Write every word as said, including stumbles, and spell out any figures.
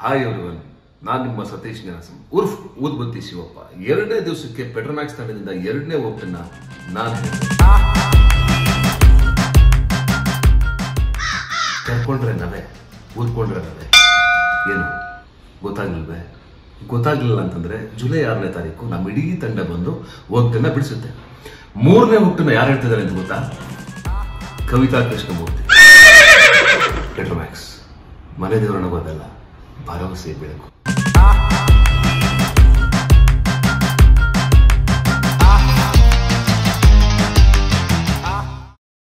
Hi everyone, ನಾನು ನಿಮ್ಮ ಸತೀಶ್ ನ್ಯಾಸಂ ಉರ್ಫ್ ಊದ್ಬತ್ತಿ ಶಿವಪ್ಪ. ಎರಡನೇ ದಿವಸಕ್ಕೆ ಪೆಟ್ರೋಮ್ಯಾಕ್ಸ್ ತಂಡದಿಂದ ಎರಡನೇ ಒಪ್ಪನ್ನ ನಾನು ಕರ್ಕೊಂಡ್ರೆ ನವೆ, ಊದ್ಕೊಂಡ್ರೆ ನವೆ. ಏನು ಗೊತ್ತಾಗ್ಲಿಲ್ವೇ? ಗೊತ್ತಾಗ್ಲಿಲ್ಲ ಅಂತಂದ್ರೆ ಜುಲೈ ಆರನೇ ತಾರೀಕು ನಮ್ಮ ಇಡೀ ತಂಡ ಬಂದು ಒಗ್ಗನ್ನ ಬಿಡಿಸುತ್ತೆ. ಮೂರನೇ ಹುಟ್ಟನ್ನ ಯಾರು ಹೇಳ್ತಿದ್ದಾರೆ ಅಂತ ಗೊತ್ತಾ? ಕವಿತಾ ಕೃಷ್ಣಮೂರ್ತಿ. ಪೆಟ್ರೋಮ್ಯಾಕ್ಸ್ ಮನೆ ದೇವರನ್ನ ಗೊತ್ತಲ್ಲ, ಭರವಸೆ ಬೆಳಕು.